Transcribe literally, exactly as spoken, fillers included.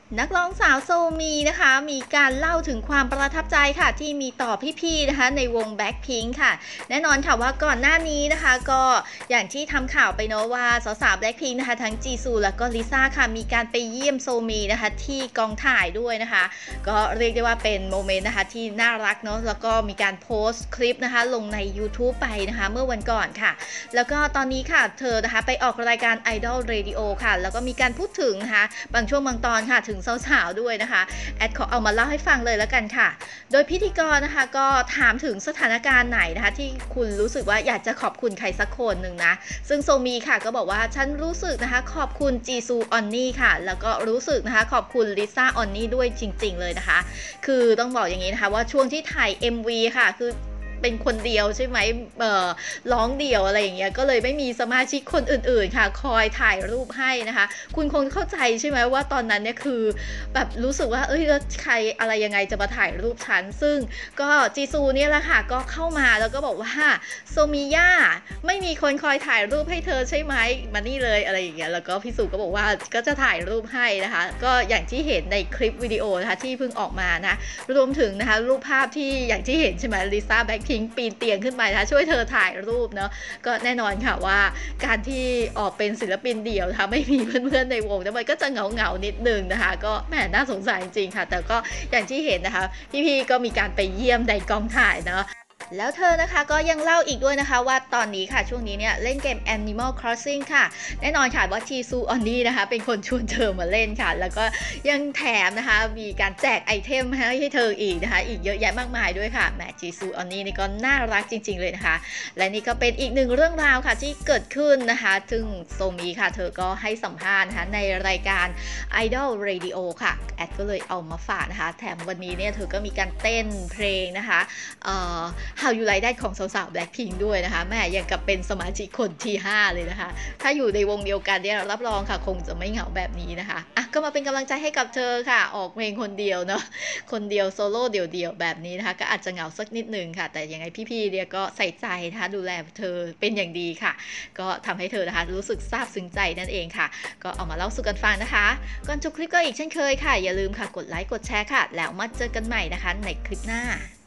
นักร้องสาวโซมีนะคะมีการเล่าถึงความประทับใจค่ะที่มีต่อพี่ๆนะคะในวง Blackpink ค่ะแน่นอนค่ะว่าก่อนหน้านี้นะคะก็อย่างที่ทำข่าวไปเนาะว่าสาวๆ Blackpink นะคะทั้งจีซูแล้วก็ลิซ่าค่ะมีการไปเยี่ยมโซมีนะคะที่กองถ่ายด้วยนะคะก็เรียกได้ว่าเป็นโมเมนต์นะคะที่น่ารักเนาะแล้วก็มีการโพสต์คลิปนะคะลงใน YouTube ไปนะคะเมื่อวันก่อนค่ะแล้วก็ตอนนี้ค่ะเธอนะคะไปออกรายการ Idol Radio ค่ะแล้วก็มีการพูดถึงนะคะบางช่วงบางตอนค่ะถึงสาวๆด้วยนะคะแอดขอเอามาเล่าให้ฟังเลยแล้วกันค่ะโดยพิธีกรนะคะก็ถามถึงสถานการณ์ไหนนะคะที่คุณรู้สึกว่าอยากจะขอบคุณใครสักคนหนึ่งนะซึ่งโซมีค่ะก็บอกว่าฉันรู้สึกนะคะขอบคุณจีซูออนนี่ค่ะแล้วก็รู้สึกนะคะขอบคุณลิซ่าออนนี่ด้วยจริงๆเลยนะคะคือต้องบอกอย่างนี้นะคะว่าช่วงที่ถ่าย เอ็ม วี ค่ะคือเป็นคนเดียวใช่ไหมเอ่อร้องเดี่ยวอะไรอย่างเงี้ยก็เลยไม่มีสมาชิกคนอื่นๆค่ะคอยถ่ายรูปให้นะคะคุณคงเข้าใจใช่ไหมว่าตอนนั้นเนี่ยคือแบบรู้สึกว่าเอ้ยแล้วใครอะไรยังไงจะมาถ่ายรูปฉันซึ่งก็จีซูเนี่ยแหละค่ะก็เข้ามาแล้วก็บอกว่าโซมิย่าไม่มีคนคอยถ่ายรูปให้เธอใช่ไหมมานี่เลยอะไรอย่างเงี้ยแล้วก็พี่สุก็บอกว่าก็จะถ่ายรูปให้นะคะก็อย่างที่เห็นในคลิปวิดีโอนะคะที่เพิ่งออกมานะรวมถึงนะคะรูปภาพที่อย่างที่เห็นใช่ไหมลิซ่าแบ็คพิงค์ปีนเตียงขึ้นไปนะคะช่วยเธอถ่ายรูปเนาะก็แน่นอนค่ะว่าการที่ออกเป็นศิลปินเดี่ยวนะคะไม่มีเพื่อนๆในวงแล้วมันก็จะเหงาเหงานิดนึงนะคะก็แหมน่าสงสารจริงๆค่ะแต่ก็อย่างที่เห็นนะคะพี่ๆก็มีการไปเยี่ยมในกองถ่ายเนาะแล้วเธอนะคะก็ยังเล่าอีกด้วยนะคะว่าตอนนี้ค่ะช่วงนี้เนี่ยเล่นเกม Animal Crossing ค่ะแน่นอนค่ะว่าจีซูออนนี่นะคะเป็นคนชวนเธอมาเล่นค่ะแล้วก็ยังแถมนะคะมีการแจกไอเทมให้เธออีกนะคะอีกเยอะแยะมากมายด้วยค่ะแหมจีซูออนนี่นี่ก็น่ารักจริงๆเลยนะคะและนี่ก็เป็นอีกหนึ่งเรื่องราวค่ะที่เกิดขึ้นนะคะซึ่งโซมีค่ะเธอก็ให้สัมภาษณ์นะคะในรายการ Idol Radio ค่ะแอดก็เลยเอามาฝากนะคะแถมวันนี้เนี่ยเธอก็มีการเต้นเพลงนะคะเอ่อ How You Like That ของสาวๆ Blackpink ด้วยนะคะแม่อย่างกับเป็นสมาชิกคนที่ห้าเลยนะคะถ้าอยู่ในวงเดียวกันเนี่ยรับรองค่ะคงจะไม่เหงาแบบนี้นะคะอ่ะก็มาเป็นกำลังใจให้กับเธอค่ะออกเพลงคนเดียวเนาะคนเดียวโซโล่เดี่ยวๆแบบนี้นะคะก็อาจจะเหงาสักนิดนึงค่ะแต่ยังไงพี่ๆเนี่ยก็ใส่ใจนะคะดูแลเธอเป็นอย่างดีค่ะก็ทำให้เธอนะคะรู้สึกซาบซึ้งใจนั่นเองค่ะก็เอามาเล่าสู่กันฟังนะคะก่อนจบคลิปก็อีกเช่นเคยค่ะอย่าลืมค่ะกดไลค์กดแชร์ค่ะแล้วมาเจอกันใหม่นะคะในคลิปหน้า